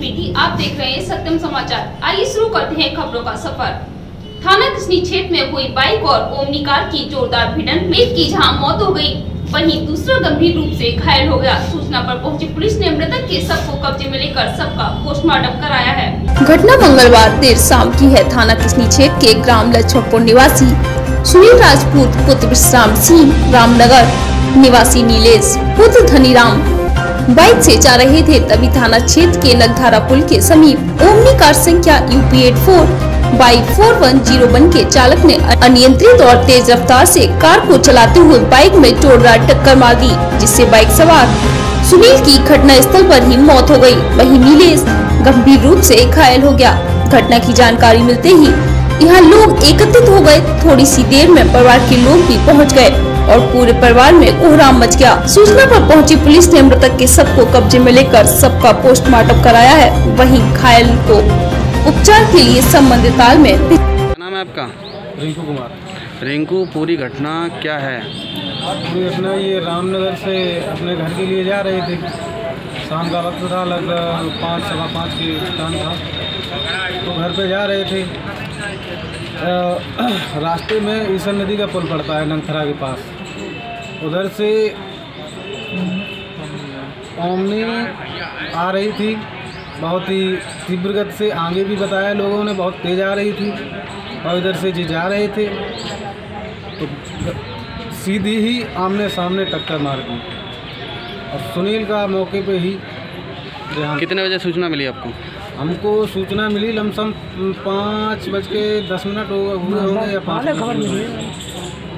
PT, आप देख रहे हैं सत्यम समाचार। आइए शुरू करते हैं खबरों का सफर। थाना किसनी क्षेत्र में हुई बाइक और ओमनी कार की जोरदार भिड़ंत में एक की जहां मौत हो गई, वहीं दूसरा गंभीर रूप से घायल हो गया। सूचना पर पहुंची पुलिस ने मृतक के शव को कब्जे में लेकर सबका पोस्टमार्टम कराया है। घटना मंगलवार देर शाम की है। थाना किसनी क्षेत्र के ग्राम लक्ष्मणपुर निवासी सुनील राजपूत पुत्र विश्राम सिंह, रामनगर निवासी नीलेश पुत्र धनीराम बाइक से जा रहे थे, तभी थाना क्षेत्र के नगधारा पुल के समीप ओमनी कार संख्या UP84/4101 के चालक ने अनियंत्रित और तेज रफ्तार से कार को चलाते हुए बाइक में जोरदार टक्कर मार दी, जिससे बाइक सवार सुनील की घटना स्थल पर ही मौत हो गई। वहीं नीलेश गंभीर रूप से घायल हो गया। घटना की जानकारी मिलते ही यहाँ लोग एकत्रित हो गए। थोड़ी सी देर में परिवार के लोग भी पहुँच गए और पूरे परिवार में कोहराम मच गया। सूचना पर पहुंची पुलिस ने मृतक के शव को कब्जे में लेकर सबका पोस्टमार्टम कराया है। वहीं घायल को उपचार के लिए संबंधित ताल में। क्या नाम है आपका? रिंकू कुमार। रिंकू, पूरी घटना क्या है? पूरी घटना ये रामनगर से अपने घर के लिए जा रहे थे। शाम का वक्त था, लगभग 5-5:15 की टाइम था। तो घर पे जा रहे थे। रास्ते में ईसन नदी का पुल पड़ता है नंगथरा के पास। उधर से ओमनी आ रही थी, बहुत ही तीव्र गति से। आगे भी बताया लोगों ने, बहुत तेज आ रही थी और इधर से जी जा रहे थे तो सीधी ही आमने सामने टक्कर मार दी और सुनील का मौके पे ही देहांत। कितने बजे सूचना मिली आपको? हमको सूचना मिली लमसम 5:10 हुए होंगे या 5 बजे।